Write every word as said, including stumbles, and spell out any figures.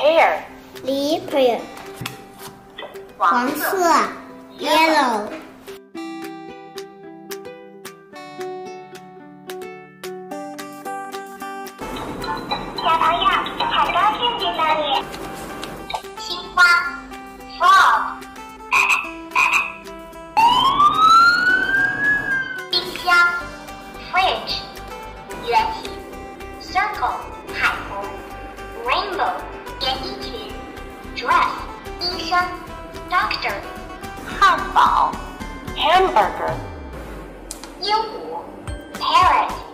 pear 梨 pear 黄色 yellow 小朋友，很高兴见到你。青蛙 frog 冰箱 fridge 圆形 circle 海虹 rainbow 连衣裙 dress 医生 doctor 汉堡 hamburger 鹦鹉 parrot